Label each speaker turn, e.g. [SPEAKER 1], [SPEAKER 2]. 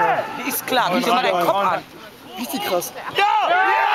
[SPEAKER 1] Die ist klar, guck dir mal deinen Kopf an.
[SPEAKER 2] Richtig krass.
[SPEAKER 1] Ja!